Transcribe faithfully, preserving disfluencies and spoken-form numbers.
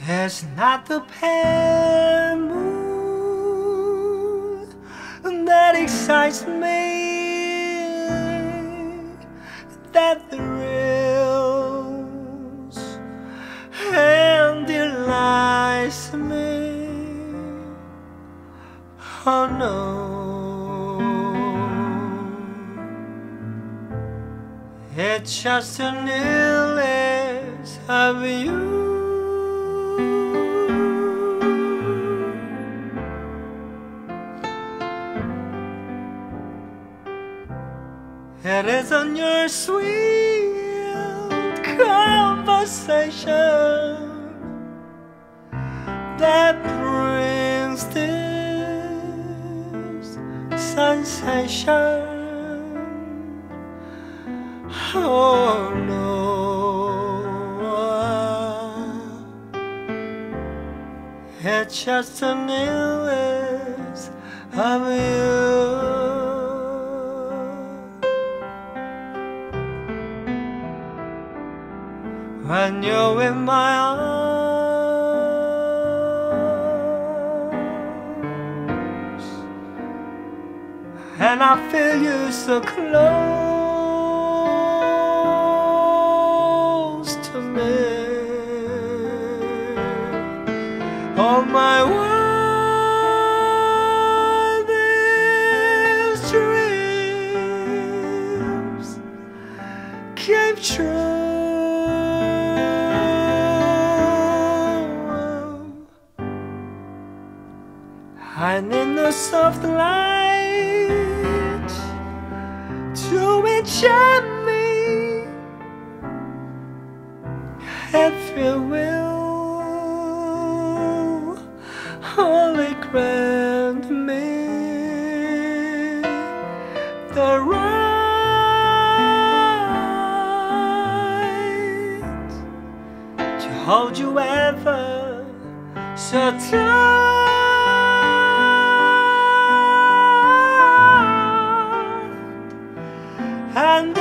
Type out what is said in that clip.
It's not the pale moon that excites me, that thrills and delights me. Oh no, it's just an illness of you. It isn't your sweet conversation that brings this sensation. Oh no, it's just an illness of you. When you're in my arms and I feel you so close to me, all my wildest dreams came true. And in the soft light to enchant me, if you will, only grant me the right to hold you ever so tight. And